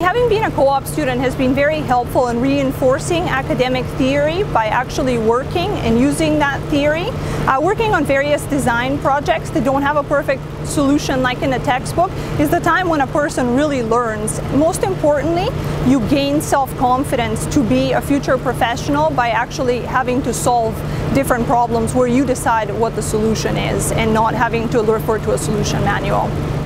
Having been a co-op student has been very helpful in reinforcing academic theory by actually working and using that theory. Working on various design projects that don't have a perfect solution like in a textbook is the time when a person really learns. Most importantly, you gain self-confidence to be a future professional by actually having to solve different problems where you decide what the solution is and not having to refer to a solution manual.